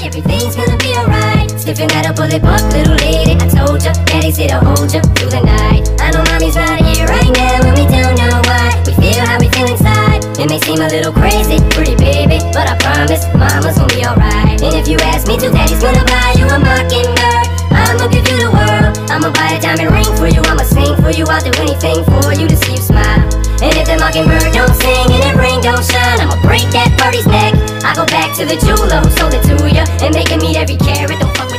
everything's gonna be alright. Stiffen that up, pull it up, little lady. I told ya, daddy's here to hold ya through the night. I know mommy's not here right now, and we don't know why. We feel how we feel inside. It may seem a little crazy, pretty baby, but I promise mama's gonna be alright. And if you ask me to, daddy's gonna buy you a mockingbird. I'ma give you the world, I'ma buy a diamond ring for you, I'ma sing for you, I'll do anything for you to see you smile. And if the mockingbird don't sing and that ring don't shine, I'ma break that birdie's neck. I go back to the jeweler who sold it to ya and make him eat every carat. Don't fuck with